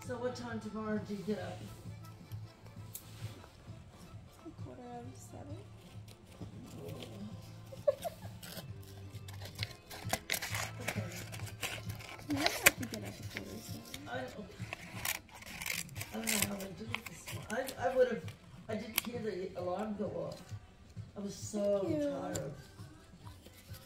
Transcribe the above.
So what time tomorrow do you get up? 6:45. Okay. You don't have to get up at 6:45. I don't know how I did it this morning. I didn't hear the alarm go off. I was so Thank you. tired.